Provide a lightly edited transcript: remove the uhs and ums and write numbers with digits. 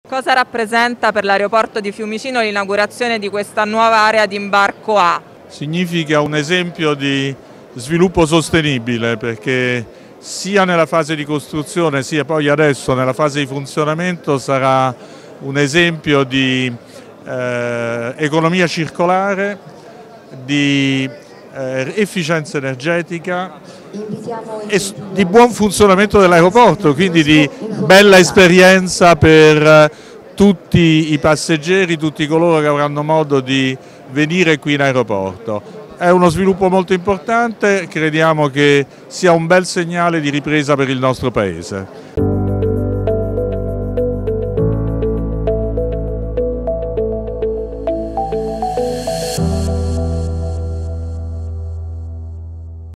Cosa rappresenta per l'aeroporto di Fiumicino l'inaugurazione di questa nuova area di imbarco A? Significa un esempio di sviluppo sostenibile, perché sia nella fase di costruzione sia poi adesso nella fase di funzionamento sarà un esempio di economia circolare, di efficienza energetica e di buon funzionamento dell'aeroporto, quindi di bella esperienza per tutti i passeggeri, tutti coloro che avranno modo di venire qui in aeroporto. È uno sviluppo molto importante, crediamo che sia un bel segnale di ripresa per il nostro Paese.